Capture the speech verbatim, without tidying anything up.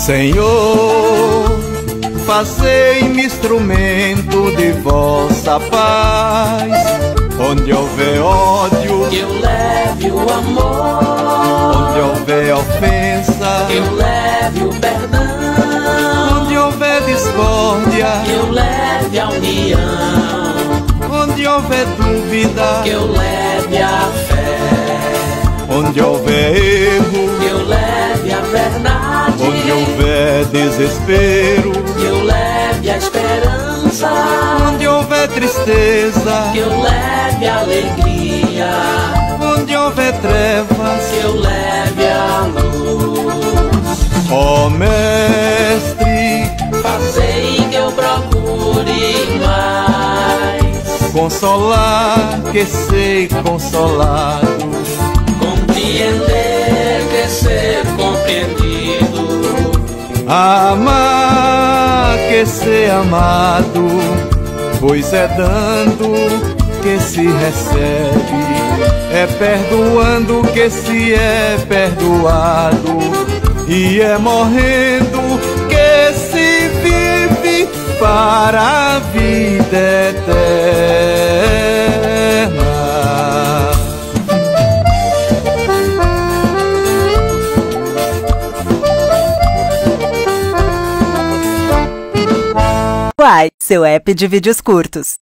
Senhor, fazei-me instrumento de vossa paz. Onde houver ódio, que eu leve o amor. onde houver ofensa, que eu leve o perdão. onde houver discórdia, que eu leve a união. onde houver dúvida, que eu leve a fé. onde houver erro, que eu leve a verdade. onde houver desespero, que eu leve a esperança. onde houver tristeza, que eu leve a alegria. onde houver trevas, que eu leve a luz. ó Mestre, Fazei que eu procure mais consolar que sei consolado, compreender que ser compreendido, amar que ser amado, pois é dando que se recebe, é perdoando que se é perdoado, e é morrendo que se vive para a vida eterna. Uai, seu app de vídeos curtos.